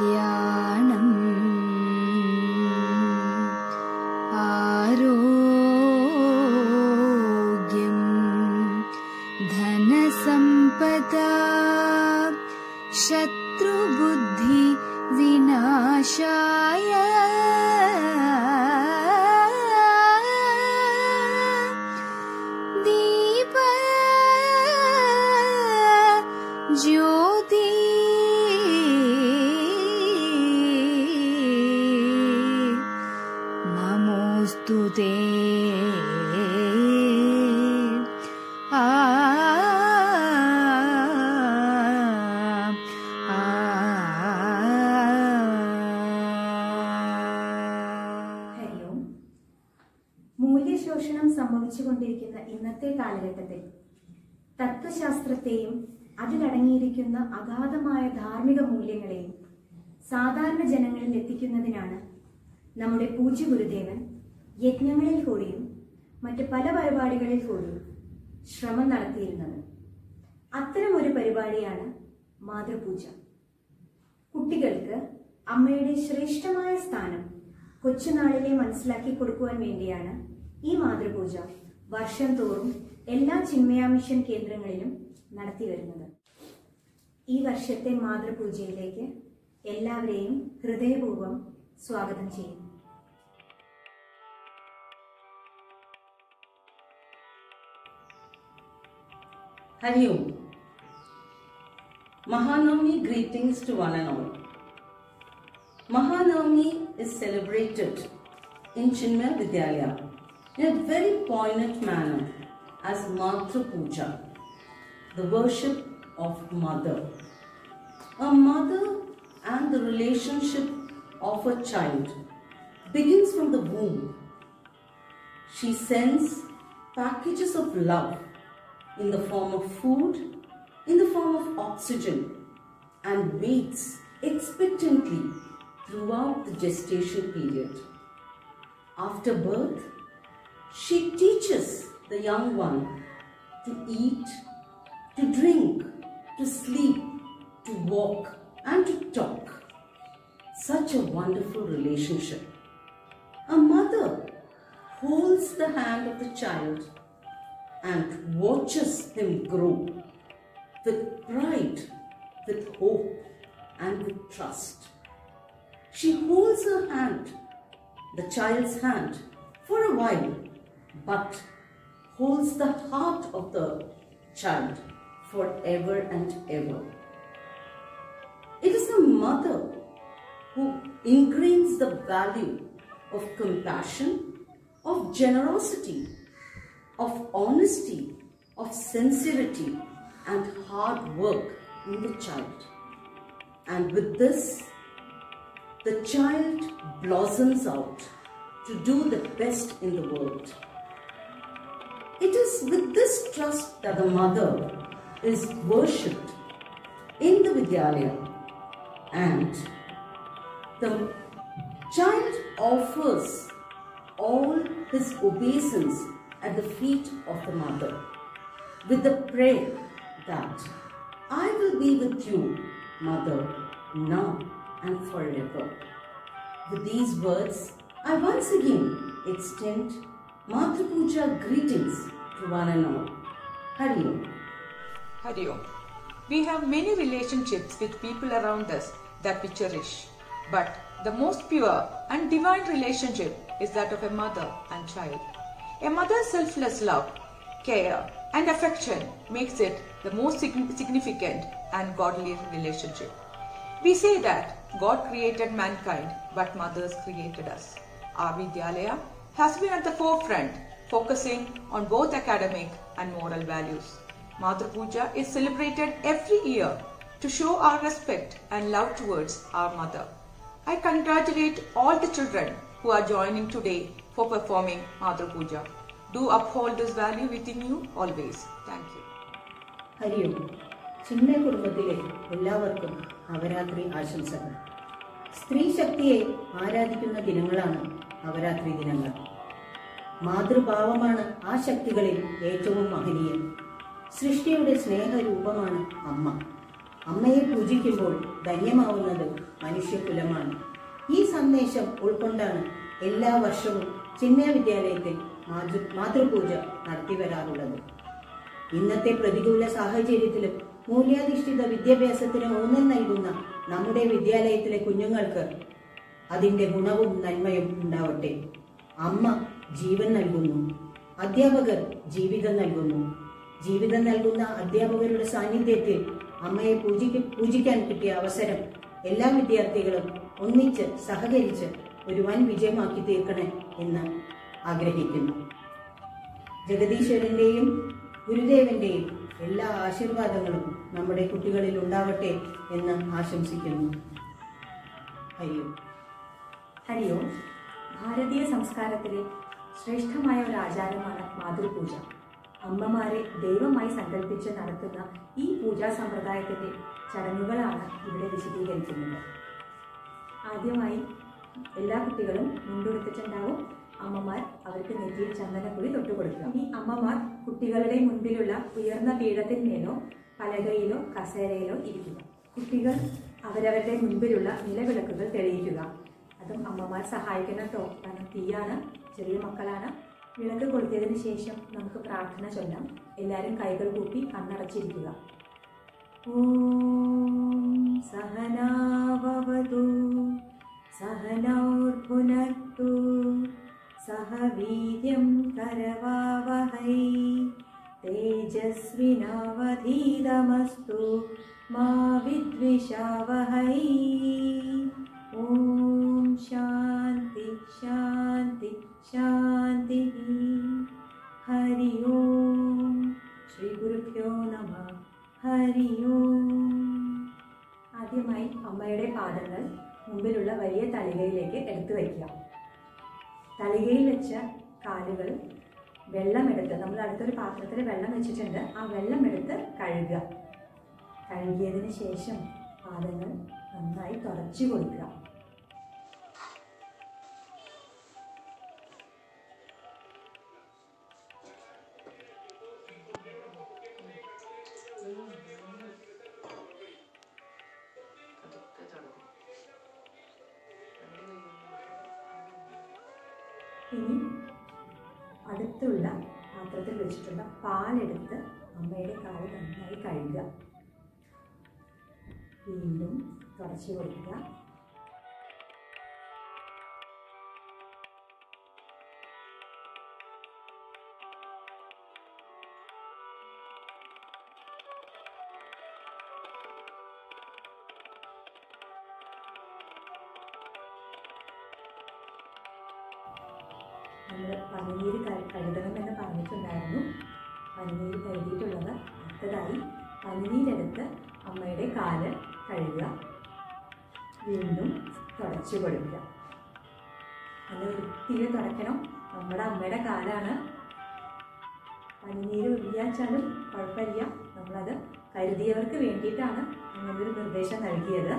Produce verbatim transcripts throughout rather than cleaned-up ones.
कल्याणम् आरोग्यं धनसम्पदा शत्रुबुद्धि विनाशाय दीप ज्योति नमोस्तुते आ മൂല്യശോഷണം സംഭവിച്ചുകൊണ്ടിരിക്കുന്ന ഇന്നത്തെ കാലഘട്ടത്തിൽ തത്വശാസ്ത്രത്തെയും അതിലടങ്ങിയിരിക്കുന്ന അഗാധമായ ധാർമ്മിക മൂല്യങ്ങളെയും സാധാരണ ജനങ്ങളിൽ എത്തിക്കുന്നതിനാണ് നമ്മുടെ പൂജ്യ ഗുരുദേവൻ യജ്ഞങ്ങളിൽ കൂടിയും മറ്റ് പല പരിപാടികളിൽ കൂടിയും ശ്രമം നടത്തിയിരുന്നത്. അത്തരമൊരു പരിപാടിയാണ് മാതൃപൂജ. കുട്ടികൾക്ക് അമ്മയുടെ ശ്രേഷ്ഠമായ സ്ഥാനം കൊച്ചുനാളിലെ മനസ്സിലാക്കി കൊടുക്കുവാൻ വേണ്ടിയാണ് ഈ മാതൃപൂജ വർഷം തോറും എല്ലാ ചിന്മയ മിഷൻ കേന്ദ്രങ്ങളിലും നടത്തി വരുന്നത്. ഈ വർഷത്തെ മാതൃപൂജയിലേക്ക് എല്ലാവരെയും ഹൃദയപൂർവ്വം സ്വാഗതം ചെയ്യുന്നു. Hari Om. Mahanavami greetings to one and all. Mahanavami is celebrated in Chinmaya Vidyalaya in a very poignant manner as Matru Puja, the worship of mother. A mother and the relationship of a child begins from the womb. She sends packages of love in the form of food, in the form of oxygen, and waits expectantly throughout the gestation period. After birth, she teaches the young one to eat, to drink, to sleep, to walk, and to talk. Such a wonderful relationship. A mother holds the hand of the child and watches him grow with pride, with hope, and with trust. She holds her hand, the child's hand, for a while, but holds the heart of the child forever and ever. It is the mother who ingrains the value of compassion, of generosity, of honesty, of sincerity and hard work in the child. And with this, the child blossoms out to do the best in the world. It is with this trust that the mother is worshipped in the Vidyalaya, and the child offers all his obeisance at the feet of the mother with the prayer that I will be with you, mother, now and forever. With these words, I once again extend Matru Puja greetings to one and all. Hari Om. Hari Om. We have many relationships with people around us that we cherish, but the most pure and divine relationship is that of a mother and child. A mother's selfless love, care and affection makes it the most significant and godly relationship. We say that God created mankind, but mothers created us. Our Vidyalaya has been at the forefront, focusing on both academic and moral values. Matru Puja is celebrated every year to show our respect and love towards our mother. I congratulate all the children who are joining today for performing Matru Puja. Do uphold this value within you always. Thank you. Hari Om. Chinmaya കുടുംബത്തിലെ എല്ലാവർക്കും നവരാത്രി ആശംസകൾ. സ്ത്രീ ശക്തിയെ ആരാധിക്കുന്ന ദിനങ്ങളാണ് നവരാത്രി ദിനങ്ങൾ. മാതൃഭാവമാണ് ആ ശക്തികളിൽ ഏറ്റവും മഹനീയം. സൃഷ്ടിയുടെ സ്നേഹരൂപമാണ് അമ്മ. അമ്മയെ പൂജിക്കുമ്പോൾ ധന്യമാവുന്നത് മനുഷ്യകുലമാണ്. ഈ സന്ദേശം ഉൾക്കൊണ്ടാണ് എല്ലാ വർഷവും ചിന്മയ വിദ്യാലയത്തിൽ മാതൃ മാതൃപൂജ നടത്തി വരാറുള്ളത്. ഇന്നത്തെ പ്രതികൂല സാഹചര്യത്തിലും മൂല്യാധിഷ്ഠിത വിദ്യാഭ്യാസത്തിന് ഊന്നൽ നൽകുന്ന നമ്മുടെ വിദ്യാലയത്തിലെ കുഞ്ഞുങ്ങൾക്ക് അതിൻ്റെ ഗുണവും നന്മയും ഉണ്ടാവട്ടെ. അമ്മ ജീവൻ നൽകുന്നു, അധ്യാപകർ ജീവിതം നൽകുന്നു. ജീവിതം നൽകുന്ന അധ്യാപകരുടെ സാന്നിധ്യത്തിൽ അമ്മയെ പൂജിക്ക പൂജിക്കാൻ കിട്ടിയ അവസരം എല്ലാ വിദ്യാർത്ഥികളും ഒന്നിച്ച് സഹകരിച്ച് ഒരു വൻ വിജയമാക്കി തീർക്കണേ എന്ന് ആഗ്രഹിക്കുന്നു. ജഗദീശ്വരന്റെയും ഗുരുദേവന്റെയും എല്ലാ ആശീർവാദങ്ങളും നമ്മുടെ കുട്ടികളിൽ ഉണ്ടാവട്ടെ എന്ന് ആശംസിക്കുന്നു. ഹരി ഓം. ഹരി ഓം. ഭാരതീയ സംസ്കാരത്തിലെ ശ്രേഷ്ഠമായ ഒരു ആചാരമാണ് മാതൃപൂജ. അമ്മമാരെ ദൈവമായി സങ്കല്പിച്ച് നടത്തുന്ന ഈ പൂജാ സമ്പ്രദായത്തിന്റെ ചടങ്ങുകളാണ് ഇവിടെ വിശദീകരിക്കുന്നത്. ആദ്യമായി എല്ലാ കുട്ടികളും മുണ്ടെടുത്തിട്ടുണ്ടാവും. അമ്മമാർ അവർക്ക് നെറ്റിയിൽ ചന്ദനക്കുഴി തൊട്ടുകൊടുക്കുക. ഈ അമ്മമാർ കുട്ടികളുടെ മുൻപിലുള്ള ഉയർന്ന പീഠത്തിന്മേലോ പലകയിലോ കസേരയിലോ ഇരിക്കുക. കുട്ടികൾ അവരവരുടെ മുൻപിലുള്ള നിലവിളക്കുകൾ തെളിയിക്കുക. അതും അമ്മമാർ സഹായിക്കണം കേട്ടോ, കാരണം തീയാണ്, ചെറിയ മക്കളാണ്. വിളക്ക് കൊളുത്തിയതിന് ശേഷം നമുക്ക് പ്രാർത്ഥന ചൊല്ലാം. എല്ലാവരും കൈകൾ കൂപ്പി കണ്ണടച്ചിരിക്കുക. ഓം സഹനാ ഭവതു സഹനൗർഭുനക്തു സഹ വീര്യം കരവാവഹൈ തേജസ്വിനാവധീതമസ്തു മാ വിദ്വിഷാവഹൈ. ഓം ശാന്തി ശാന്തി ശാന്തി. ഹരി ഓം. ശ്രീ ഗുരുഭ്യോ നമഃ. ഹരി ഓം. ആദ്യമായി അമ്മയുടെ പാദങ്ങൾ മുമ്പിലുള്ള വലിയ തളികയിലേക്ക് എടുത്തു വയ്ക്കുക. തളികയിൽ വെച്ച കാലുകൾ വെള്ളമെടുത്ത്, നമ്മൾ അടുത്തൊരു പാത്രത്തിൽ വെള്ളം വെച്ചിട്ടുണ്ട്, ആ വെള്ളമെടുത്ത് കഴുകുക. കഴുകിയതിന് ശേഷം പാദങ്ങൾ നന്നായി തുടച്ചു കൊടുക്കുക. ഇനി അടുത്തുള്ള പാത്രത്തിൽ വെച്ചിട്ടുള്ള പാലെടുത്ത് അമ്മയുടെ കാല് നന്നായി കഴുകുക. വീണ്ടും തുടച്ചു കൊടുക്കുക. നമ്മൾ പനിനീര് കഴുകണം എന്ന് പറഞ്ഞിട്ടുണ്ടായിരുന്നു. പനിനീര് കഴുകിയിട്ടുള്ളവർ അടുത്തതായി പനിനീരെടുത്ത് അമ്മയുടെ കാല് കഴുകുക. വീണ്ടും തുടച്ചു കൊടുക്കുക. നല്ല വൃത്തിയിൽ തുടയ്ക്കണം. നമ്മുടെ അമ്മയുടെ കാലാണ്. പനിനീര് ഉപയോഗിച്ചാലും കുഴപ്പമില്ല. നമ്മളത് കരുതിയവർക്ക് വേണ്ടിയിട്ടാണ് അങ്ങനൊരു നിർദ്ദേശം നൽകിയത്.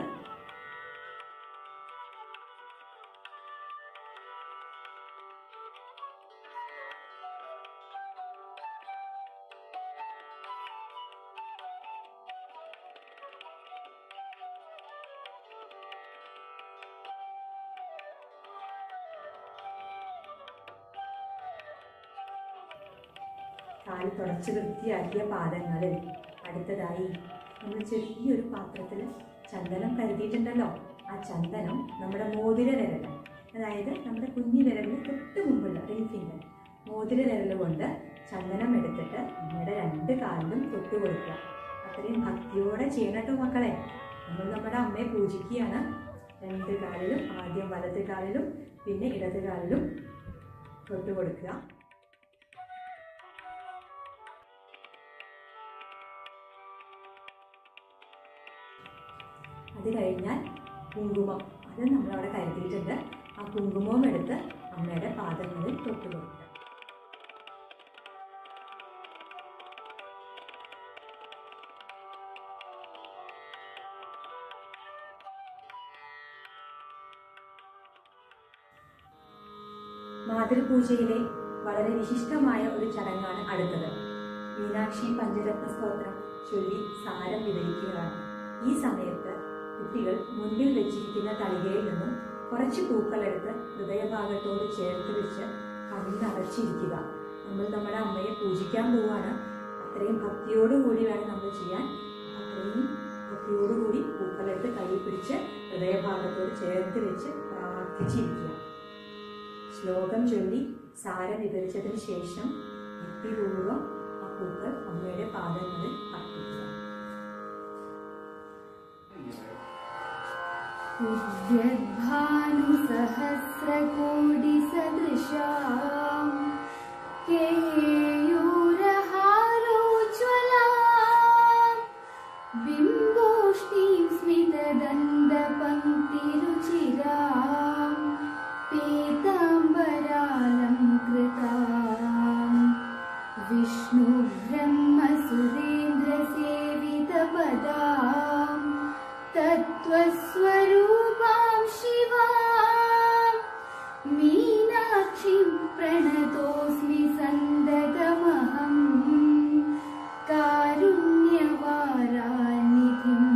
കാല് തുടച്ച് വൃത്തിയാക്കിയ പാദങ്ങളിൽ അടുത്തതായി നമ്മൾ ചെറിയൊരു പാത്രത്തിൽ ചന്ദനം കരുതിയിട്ടുണ്ടല്ലോ, ആ ചന്ദനം നമ്മുടെ മോതിര വിരൽ, അതായത് നമ്മുടെ കുഞ്ഞു വിരലിന് തൊട്ട് മുമ്പുള്ള റിംഗ് ഫിംഗർ മോതിര വിരൽ കൊണ്ട് ചന്ദനം എടുത്തിട്ട് നമ്മുടെ രണ്ട് കാലിലും തൊട്ട് കൊടുക്കുക. അത്രയും ഭക്തിയോടെ ചെയ്യണം കേട്ടോ മക്കളെ. നമ്മൾ നമ്മുടെ അമ്മയെ പൂജിക്കുകയാണ്. രണ്ട് കാലിലും, ആദ്യം വലത് കാലിലും പിന്നെ ഇടത് കാലിലും തൊട്ട് കൊടുക്കുക. അത് കഴിഞ്ഞാൽ കുങ്കുമം, അത് നമ്മളവിടെ കരുതിയിട്ടുണ്ട്. ആ കുങ്കുമവും എടുത്ത് അമ്മയുടെ പാദങ്ങളിൽ തൊട്ട് കൊടുക്കുക. മാതൃപൂജയിലെ വളരെ വിശിഷ്ടമായ ഒരു ചടങ്ങാണ് അടുത്തത്. മീനാക്ഷി പഞ്ചരത്ന സ്തോത്രം ചൊല്ലി സാരം വിവരിക്കുകയാണ്. ഈ സമയത്ത് കുട്ടികൾ മുൻപിൽ വെച്ചിരിക്കുന്ന തളികയിൽ നിന്നും കുറച്ച് പൂക്കളെടുത്ത് ഹൃദയഭാഗത്തോട് ചേർത്ത് വെച്ച് കണ്ണടച്ചിരിക്കുക. നമ്മൾ നമ്മുടെ അമ്മയെ പൂജിക്കാൻ പോവുകയാണ്. അത്രയും ഭക്തിയോടുകൂടി വേണം നമ്മൾ ചെയ്യാൻ. അത്രയും ഭക്തിയോടുകൂടി പൂക്കളെടുത്ത് കയ്യിൽ പിടിച്ച് ഹൃദയഭാഗത്തോട് ചേർത്ത് വെച്ച് പ്രാർത്ഥിച്ചിരിക്കുക. ശ്ലോകം ചൊല്ലി സാരം വിവരിച്ചതിന് ശേഷം ഭക്തിപൂർവ്വം ആ പൂക്കൾ അമ്മയുടെ പാദങ്ങളിൽ അർപ്പിക്കുക. उद्यद्भानुसहस्रकोटिसदृशां केयूरहारोज्ज्वलां बिम्बोष्णीं स्मितदन्तपङ्क्तिरुचिरां पीताम्बरालङ्कृतां विष्णुब्रह्मसुरेन्द्रसेवितपदां तत्त्वस्वरूपां शिवां मीनाक्षीं प्रणतोऽस्मि सन्दतमहं कारुण्यवारानिधिम्.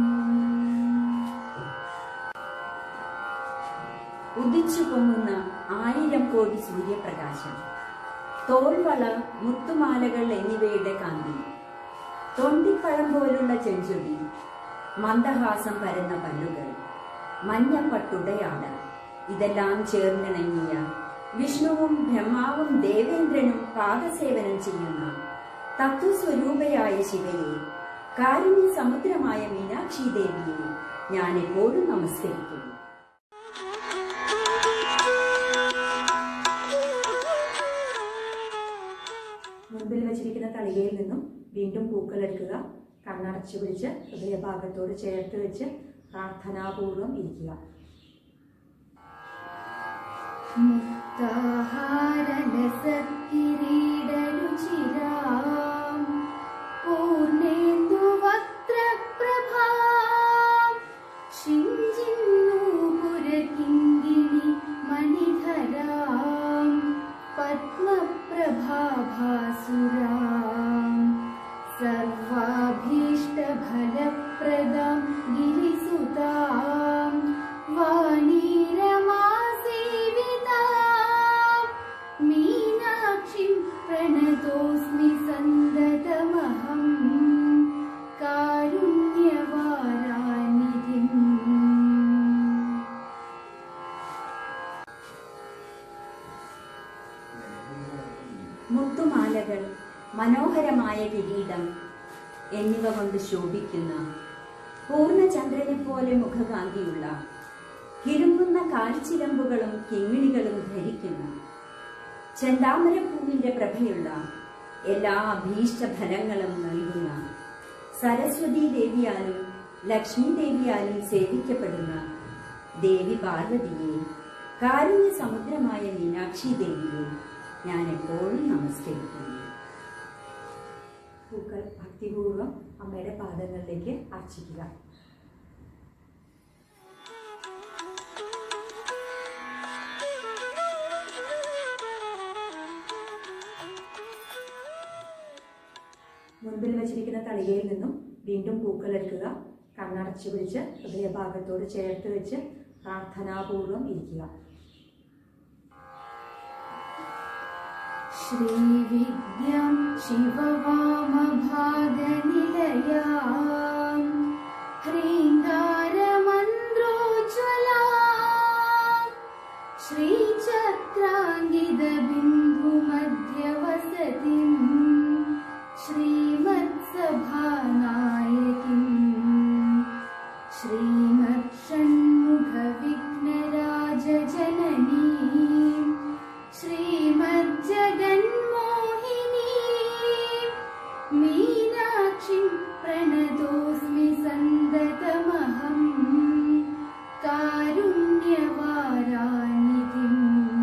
ഉദിച്ചു പൊങ്ങുന്ന ആയിരം കോടി സൂര്യപ്രകാശം, തോൾവള, മുത്തുമാലകൾ എന്നിവയുടെ കാന്തി, തൊണ്ടിപ്പഴം പോലുള്ള ചെഞ്ചൊടി, മന്ദഹാസം പരന്ന പല്ലുകൾ, മഞ്ഞപ്പട്ടുടയാട, ഇതെല്ലാം ചേർന്നിണങ്ങിയ വിഷ്ണുവും ബ്രഹ്മാവും ദേവേന്ദ്രനും പാദസേവനം ചെയ്യുന്ന തത്വസ്വരൂപയായ ശിവയെ, കാരുണ്യ സമുദ്രമായ മീനാക്ഷി ദേവിയെ ഞാൻ എപ്പോഴും നമസ്കരിക്കുന്നു. മുൻപിൽ വെച്ചിരിക്കുന്ന തളികയിൽ നിന്നും വീണ്ടും പൂക്കളെടുക്കുക. കണ്ണടച്ചു പിടിച്ച് ഹൃദയഭാഗത്തോട് ചേർത്ത് വെച്ച് പ്രാർത്ഥനാപൂർവം ഇരിക്കുക. മുക്താഹാരലസത്കിരീടരുചിരാം പൂർണേന്ദുവക്ത്രപ്രഭാം ശിഞ്ചിന്നൂപുരകിങ്കിണി മണിധരാം പത്മപ്രഭാഭാസുരാം സർവാഭീഷ്ടഫലപ്രദാം ഗിരിസുതാം വാണീരമാസേവിതാം മീനാക്ഷിം പ്രണതോസ്മി സന്തതമഹം കാരുണ്യവാരാനിധിം. മുത്തുമാലകൾ, മനോഹരമായ കിരീടം എന്നിവ കൊണ്ട് ശോഭിക്കുന്ന, പൂർണ്ണചന്ദ്രനെ പോലെ മുഖകാന്തിയുള്ള, കിരുങ്ങുന്ന കാൽച്ചിലമ്പുകളും കിങ്ങിണികളും ധരിക്കുന്ന, ചെന്താമരപ്പൂവിന്റെ പ്രഭയുള്ള, എല്ലാ അഭീഷ്ടഫലങ്ങളും നൽകുന്ന, സരസ്വതി ദേവിയാലും ലക്ഷ്മി ദേവിയാലും സേവിക്കപ്പെടുന്ന ദേവി പാർവതിയെ, കാരുണ്യ സമുദ്രമായ മീനാക്ഷി ദേവിയെ ഞാൻ എപ്പോഴും നമസ്കരിക്കുന്നു. പൂക്കൾ ഭക്തിപൂർവ്വം അമ്മയുടെ പാദങ്ങളിലേക്ക് അർച്ചിക്കുക. മുൻപിൽ വെച്ചിരിക്കുന്ന തളികയിൽ നിന്നും വീണ്ടും പൂക്കളെടുക്കുക. കണ്ണടച്ചു പിടിച്ച് ഹൃദയഭാഗത്തോട് ചേർത്ത് വെച്ച് പ്രാർത്ഥനാപൂർവം ഇരിക്കുക. ശ്രീവിദ്യാം ശിവവാമഭാഗനിലയാം ഹ്രീങ്കാരമന്ത്രോജ്വലാം ശ്രീചക്രാങ്കിതബിന്ദുമധ്യവസതിം ശ്രീമത്സഭാനായകിം ശ്രീമത്ഷണ്മുഖവിഘ്നരാജജനനീം ശ്രീമജ്ജഗന്മോഹിനീം മീനാക്ഷിം പ്രണതോസ്മി സന്തതമഹം കാരുണ്യവാരാനിധിം.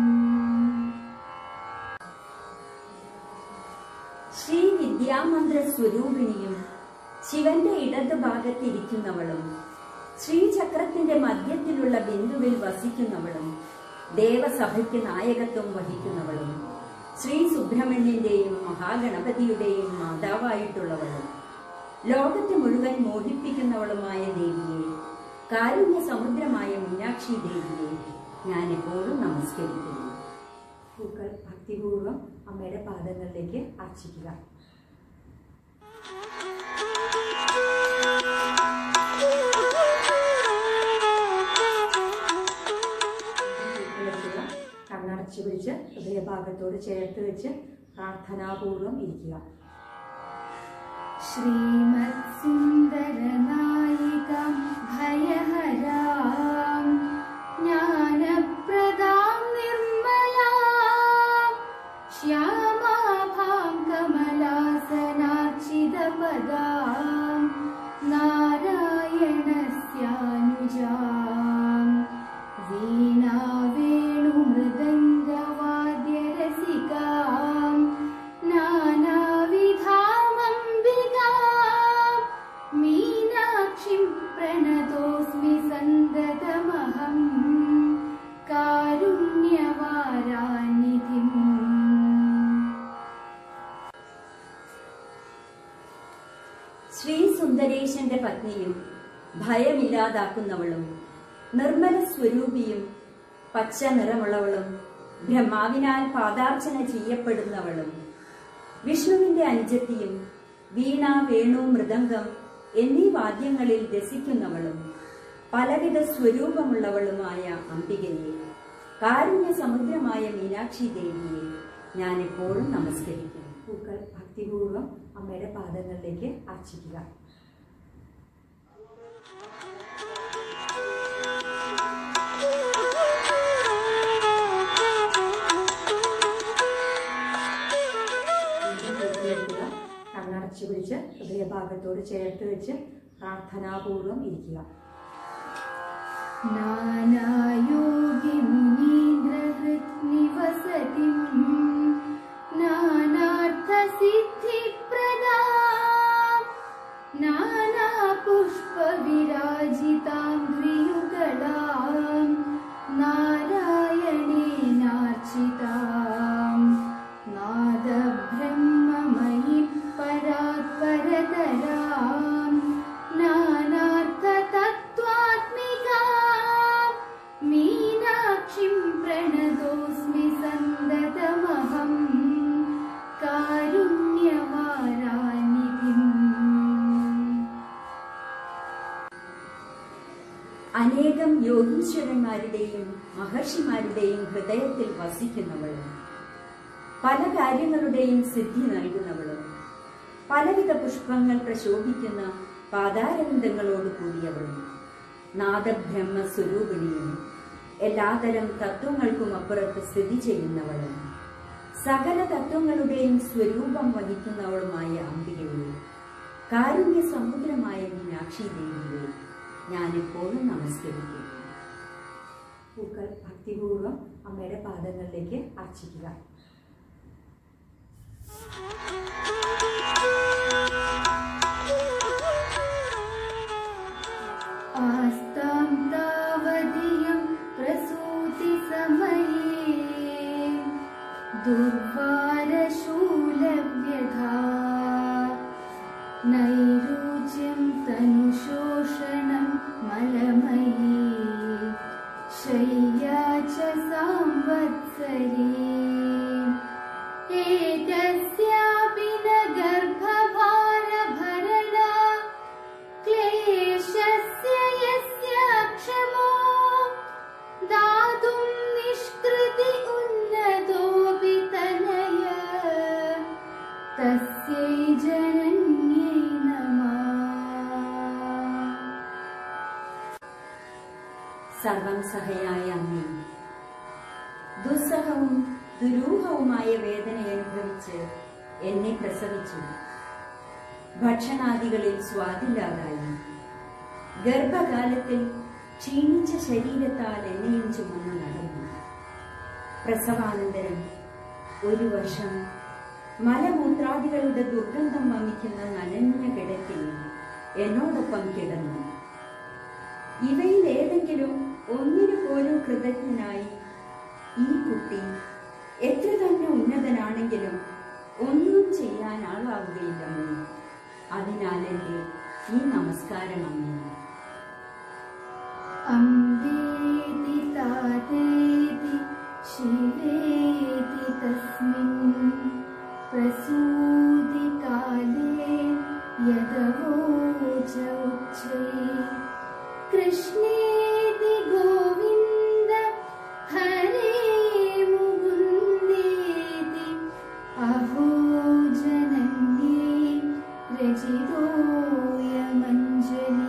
ശ്രീ വിദ്യാമന്ത്ര സ്വരൂപിണിയും ശിവന്റെ ഇടതുഭാഗത്തിരിക്കുന്നവളും ശ്രീചക്രത്തിന്റെ മധ്യത്തിലുള്ള ബിന്ദുവിൽ വസിക്കുന്നവളും ദേവസഭയ്ക്ക് നായകത്വം വഹിക്കുന്നവളും ശ്രീ സുബ്രഹ്മണ്യന്റെയും മഹാഗണപതിയുടെയും മാതാവായിട്ടുള്ളവളും ലോകത്തെ മുഴുവൻ മോഹിപ്പിക്കുന്നവളുമായ ദേവിയെ കാരുണ്യ സമുദ്രമായ മീനാക്ഷി ദേവിയെ ഞാൻ എപ്പോഴും നമസ്കരിക്കുന്നു. പൂക്കൾ ഭക്തിപൂർവ്വം അമ്മയുടെ പാദങ്ങളിലേക്ക് അർച്ചിക്കുക. കണ്ണടച്ചു പിടിച്ച് ഹൃദയഭാഗത്തോട് ചേർത്ത് വെച്ച് പ്രാർത്ഥനാപൂർവം ഇരിക്കുക. ശ്രീമത്സുന്ദരനായികാം ഭയഹരാം ജ്ഞാനപ്രദാം നിർമ്മലാം ശ്യാമാഭാം കമലാസനാർച്ചിതപദാം നാരായണസ്യാനുജാം വീണാവേണുമൃദംഗവാദ്യരസികാം നാനാവിധാമംബികാം മീനാക്ഷിം പ്രണതോസ്മി സന്തതമഹം കാരുണ്യവാരാനിധിം. ശ്രീ സുന്ദരേശന്റെ പത്നിയും ഭയമില്ലാതാക്കുന്നവളും നിർമ്മല സ്വരൂപിയും പച്ച നിറമുള്ളവളും ബ്രഹ്മാവിനാൽ പാദാർച്ചന ചെയ്യപ്പെടുന്നവളും വിഷ്ണുവിന്റെ അനുജത്തിയും വീണ, വേണു, മൃദംഗം എന്നീ വാദ്യങ്ങളിൽ രസിക്കുന്നവളും പലവിധ സ്വരൂപമുള്ളവളുമായ അംബികയെ, കാരുണ്യ സമുദ്രമായ മീനാക്ഷി ദേവിയെ ഞാൻ എപ്പോഴും നമസ്കരിക്കുന്നു. പൂക്കൾ ഭക്തിപൂർവ്വം അമ്മയുടെ പാദങ്ങളിലേക്ക് അർച്ചിക്കുക. കണ്ണടച്ചു പിടിച്ച് ഹൃദയഭാഗത്തോട് ചേർത്ത് വെച്ച് പ്രാർത്ഥനാപൂർവം ഇരിക്കുക. നാനായോഗി മുനീന്ദ്രഹൃത് നിവസതിം നാനാർത്ഥസിദ്ധിപ്രദാം നാനാപുഷ്പവിരാജിതാം ദ്വിയുഗളാം നാരായണേനാർച്ചിതാം നാദബ്രഹ്മമയീം പരാത്പരതരാം നാനാർത്ഥതത്വാത്മികാം മീനാക്ഷിം പ്രണതോസ്മി സന്തതമഹം കാരുണ്യവാരാനിധിം. അനേകം യോഗീശ്വരന്മാരുടെയും മഹർഷിമാരുടെയും ഹൃദയത്തിൽ വസിക്കുന്നവളും പല കാര്യങ്ങളുടെയും സിദ്ധി നൽകുന്നവളും പലവിധ പുഷ്പങ്ങൾ പ്രശോഭിക്കുന്ന പാതാരവിന്ദങ്ങളോട് കൂടിയവളും നാദബ്രഹ്മ സ്വരൂപിണിയും എല്ലാതരം തത്വങ്ങൾക്കും അപ്പുറത്ത് സ്ഥിതി ചെയ്യുന്നവളും സകല തത്വങ്ങളുടെയും സ്വരൂപം വഹിക്കുന്നവളുമായ അംബികയെ, കാരുണ്യ സമുദ്രമായ മീനാക്ഷി ദേവിയെ ഞാൻ എപ്പോഴും നമസ്കരിക്കുന്നു. പൂക്കൾ ഭക്തിപൂർവ്വം അമ്മയുടെ പാദങ്ങളിലേക്ക് അർച്ചിക്കുക. ആസ്താം താവതിയം പ്രസൂതി സമയേ ദുർവാരശൂലവ്യധാ നൈരൂച്യം തനുശോഷണം മലമയീ ശയ്യാ ച സംവത്സരീ ഏതസ്യാപി ന ഗർഭഭാരഭരണാ ക്ലേശസ്യ യസ്യ ക്ഷമോ ദാതും നിഷ്കൃതി ഉന്നതോപി തനയ തസ്യൈ ജനന്യൈ നമഃ. സർവം സഹയായ അമ്മേ, ദുസ്സഹവും ദുരൂഹവുമായ വേദന അനുഭവിച്ച് എന്നെ പ്രസവിച്ചു. ഭക്ഷണാദികളിൽ സ്വാദില്ലാതായി. ഗർഭകാലത്തിൽ ക്ഷീണിച്ച ശരീരത്താൽ എന്നെയും ചുമന്ന് നടന്നു. പ്രസവാനന്തരം ഒരു വർഷം മലമൂത്രാദികളുടെ ദുർഗന്ധം വമിക്കുന്ന നനഞ്ഞ കിടക്കയിൽ എന്നോടൊപ്പം കിടന്നു. ഇവയിൽ ഏതെങ്കിലും ഒന്നിനു പോലും കൃതജ്ഞനായി ഈ കുട്ടി എത്ര തന്നെ ഉന്നതനാണെങ്കിലും ഒന്നും ചെയ്യാൻ ആളാവുകയില്ലമ്മേ. അതിനാൽ എൻ്റെ ഈ നമസ്കാരം അമ്മേ. अम्बेति तातेति शिवेति तस्मिन् प्रसूति काले यदवोच उच्चैः कृष्णेति गोविन्द हरे मुकुन्देति अहो जनन्ये रचितोऽयमञ्जली.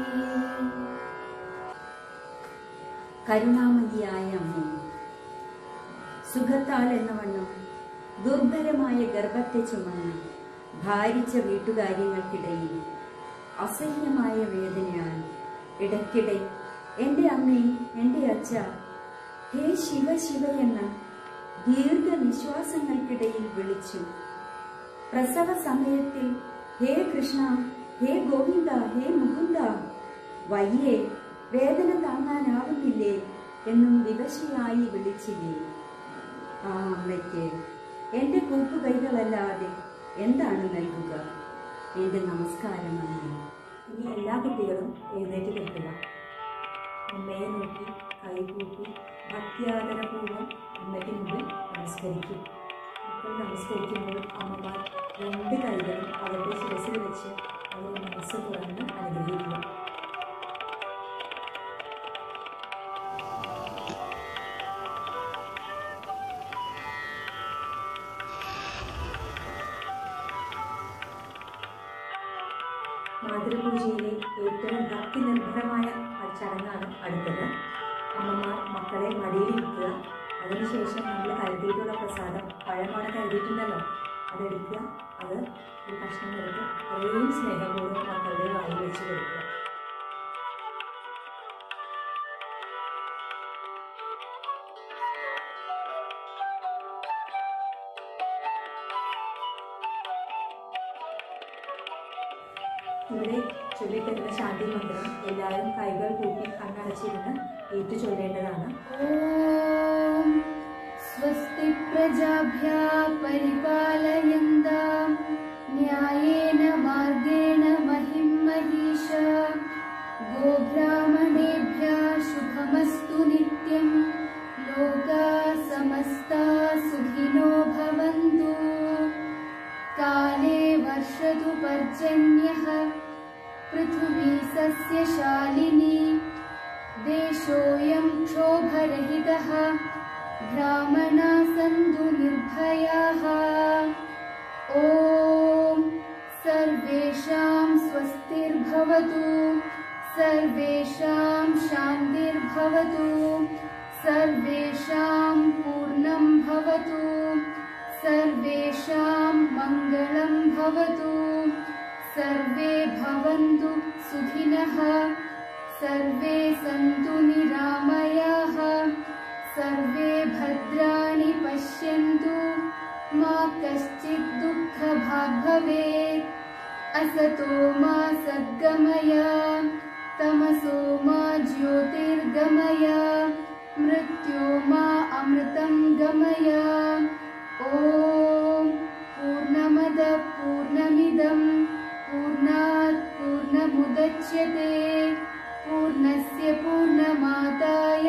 കരുണാമതിയായ അമ്മേ, സുഖത്താൽ എന്നവണ്ണം ദുർബലമായ ഗർഭത്തെ ചുമന്ന് ഭാരിച്ച വീട്ടുകാര്യങ്ങൾക്കിടയിൽ അസഹ്യമായ വേദനയാൽ ഇടയ്ക്കിടെ എൻ്റെ അമ്മേ, എൻ്റെ അച്ഛ, ഹേ ശിവ ശിവ എന്ന ദീർഘനിശ്വാസങ്ങൾക്കിടയിൽ വിളിച്ചു. പ്രസവ സമയത്തിൽ ഹേ കൃഷ്ണ, ഹേ ഗോവിന്ദ, ഹേ മുകുന്ദ, വയ്യേ, വേദന താങ്ങാനാവുന്നില്ലേ എന്നും വിവശയായി വിളിച്ചില്ലേ. ആ അമ്മയ്ക്ക് എൻ്റെ കൂപ്പുകൈകളല്ലാതെ എന്താണ് നൽകുക? എൻ്റെ നമസ്കാരം അമ്മ. ഇനി എല്ലാ കുട്ടികളും എഴുന്നേറ്റ് നിൽക്കുക. അമ്മയെ നോക്കി കൈകൂപ്പി ഭക്തിയാദരപൂർവ്വം അമ്മയ്ക്ക് മുമ്പിൽ നമസ്കരിക്കും. അപ്പോൾ നമസ്കരിക്കുമ്പോൾ അമ്മമാർ രണ്ട് കൈകളും അവരുടെ ശിരസിൽ വെച്ച് അവരുടെ മനസ്സ് തുറന്ന് അനുഗ്രഹിക്കുക. മാതൃപൂജയിലെ ഏറ്റവും ഭക്തി നിർഭരമായ ചടങ്ങാണ് അടുത്തത്. അമ്മമാർ മക്കളെ മടിയിലിരിക്കുക. അതിനുശേഷം നമ്മൾ കരുതിയിട്ടുള്ള പ്രസാദം, പഴമാണ് കരുതിയിട്ടുണ്ടല്ലോ, അതെടുക്കുക. അത് ഒരു കഷ്ണം എടുത്ത് അത്രയും സ്നേഹപൂർവ്വം മക്കളുടെ വായിൽ വെച്ച് കൊടുക്കുക. ഇവിടെ ചൊല്ലിത്തരുന്ന ശാന്തി മന്ത്രം എല്ലാവരും കൈകൾ കൂപ്പി കണ്ണടച്ചിരുന്ന് ഏറ്റു ചൊല്ലേണ്ടതാണ്. ഓം സ്വസ്തി പ്രജാഭ്യഃ പരിപാലയന്താം ന്യായേന മാർഗേണ മഹിം മഹീഷാഃ ഗോബ്രാഹ്മണേഭ്യഃ ശുഭമസ്തു നിത്യം ലോകാഃ സമസ്താഃ സുഖിനോ ഭവന്തു കാലേ വർഷതു പർജന്യഃ പൃഥിവീ സസ്യശാലിനി ദേശോऽयं क्षोभरहितः ब्राह्मणाः सन्तु निर्भयाः ॐ सर्वेषां स्वस्तिर्भवतु सर्वेषां शान्तिर्भवतु सर्वेषां पूर्णं भवतु सर्वेषां मङ्गलं भवतु सर्वे भवन्तु सुखिनः सर्वे सन्तु निरामयाः सर्वे भद्राणि पश्यन्तु मा कश्चित् दुःखभाग् भवेत् असतो मा सद्गमय तमसो मा ज्योतिर्गमय मृत्यो मा अमृतं गमय ॐ पूर्णमद पूर्णमिदं पूर्णात् पूर्णमुदच्यते पूर्णस्य पूर्णमादाय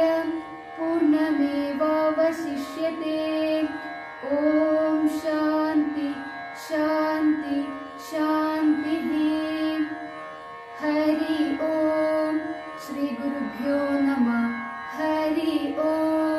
पूर्णमेवावशिष्यते ॐ शान्ति शान्ति शान्तिः हरि ॐ श्री गुरुभ्यो नमः हरि ॐ.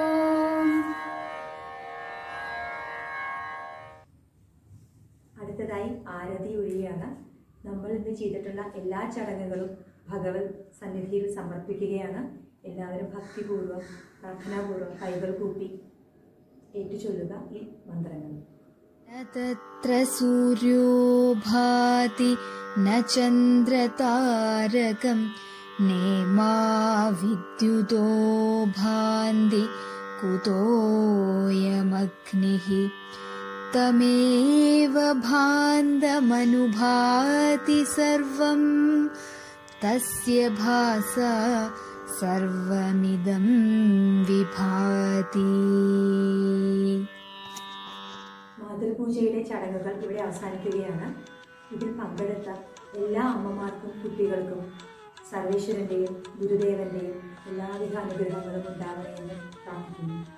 അടുത്തതായി ആരതി ഒഴിയാണ്. നമ്മൾ ഇന്ന് ചെയ്തിട്ടുള്ള എല്ലാ ചടങ്ങുകളും ഭഗവത് സന്നിധിയിൽ സമർപ്പിക്കുകയാണ്. എല്ലാവരും ഭക്തിപൂർവ്വം പ്രാർത്ഥനാപൂർവ്വം കൈകൾ കൂപ്പി ഏറ്റുചൊല്ലുക ഈ മന്ത്രങ്ങൾ. तत्र सूर्यो भाति न चन्द्रतारकं नेमा विद्युतो भान्ति कुतोऽयमग्निः तमेव भान्तमनुभाति सर्वं तस्य भासा सर्वमिदं विभाति. മാതൃപൂജയുടെ ചടങ്ങുകൾ ഇവിടെ അവസാനിക്കുകയാണ്. ഇതിൽ പങ്കെടുത്ത എല്ലാ അമ്മമാർക്കും കുട്ടികൾക്കും സർവേശ്വരൻ്റെയും ഗുരുദേവൻ്റെയും എല്ലാവിധ അനുഗ്രഹങ്ങളും ഉണ്ടാവണമെന്ന് പ്രാർത്ഥിക്കുന്നു.